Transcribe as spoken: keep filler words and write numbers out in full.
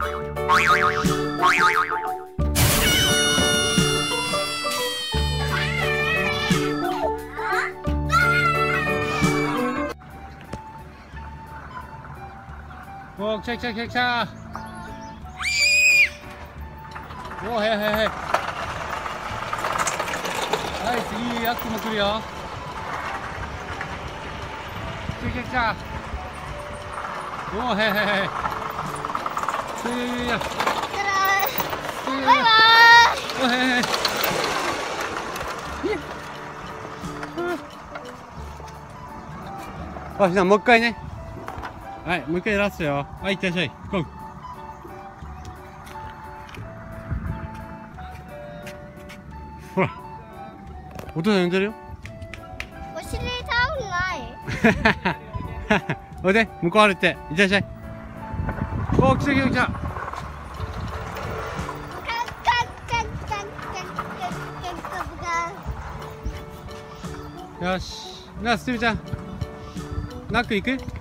おー、来た来た来た来た。おー、はいはいはい。はい、次、ヤックも来るよ。来た来た来た。おー、はいはいはい。いやいやいや。バイバーイ。おー、はいはいはい。あ、じゃあもう一回ね。はい、もう一回ラストよ。はい、いってらっしゃい。ゴー。ほら。お父さん呼んでるよ。 お尻痛くない。 おいで、向こう歩いて。いってらっしゃい。おー、来た来た来た。よし。なあ、すてみちゃん。ナック行く？